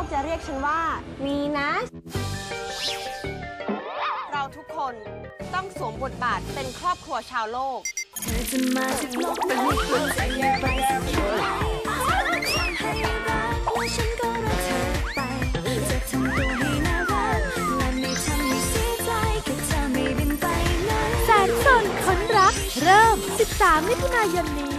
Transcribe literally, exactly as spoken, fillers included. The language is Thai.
จะเรียกฉันว่าวีนัสเราทุกคนต้องสวมบทบาทเป็นครอบครัวชาวโลกเธอจะมาจากโลกไปให้คนใจไปให้รักและฉันก็รักเธอไปจะทำตัวให้น่ารักและไม่ทำให้เสียใจแค่เธอไม่บินไปไหนแสนสนคนรักเริ่มสิบสามมิถุนายนนี้